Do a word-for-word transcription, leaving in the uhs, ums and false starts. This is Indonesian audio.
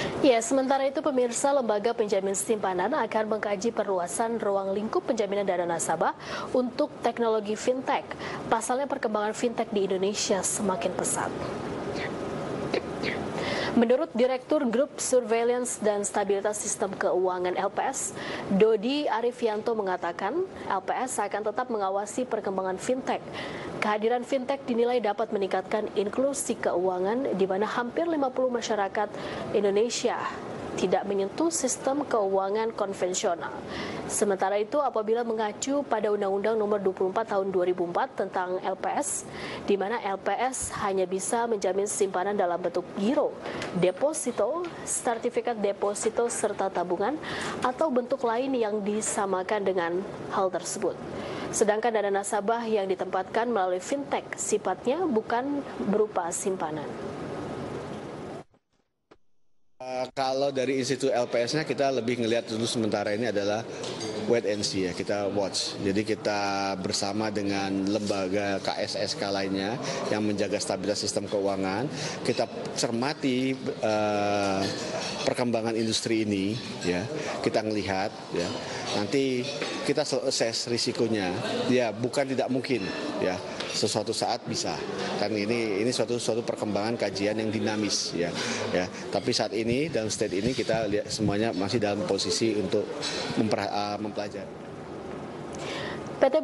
Ya, sementara itu pemirsa Lembaga Penjamin Simpanan akan mengkaji perluasan ruang lingkup penjaminan dana nasabah untuk teknologi fintech. Pasalnya perkembangan fintech di Indonesia semakin pesat. Menurut Direktur Grup Surveillance dan Stabilitas Sistem Keuangan L P S, Dodi Arifianto mengatakan L P S akan tetap mengawasi perkembangan fintech. Kehadiran fintech dinilai dapat meningkatkan inklusi keuangan di mana hampir lima puluh masyarakat Indonesia tidak menyentuh sistem keuangan konvensional. Sementara itu, apabila mengacu pada Undang-Undang Nomor dua puluh empat Tahun dua ribu empat tentang L P S, di mana L P S hanya bisa menjamin simpanan dalam bentuk giro, deposito, sertifikat deposito serta tabungan atau bentuk lain yang disamakan dengan hal tersebut. Sedangkan dana nasabah yang ditempatkan melalui fintech sifatnya bukan berupa simpanan. Uh, kalau dari institut L P S-nya kita lebih ngelihat dulu sementara ini adalah wait and see ya, kita watch. Jadi kita bersama dengan lembaga K S S K lainnya yang menjaga stabilitas sistem keuangan, kita cermati uh, perkembangan industri ini ya, kita ngelihat ya. Nanti kita assess risikonya. Ya, bukan tidak mungkin ya. Sesuatu saat bisa. Kan ini ini suatu suatu perkembangan kajian yang dinamis ya. Ya, tapi saat ini dalam state ini kita lihat semuanya masih dalam posisi untuk mempelajari. P T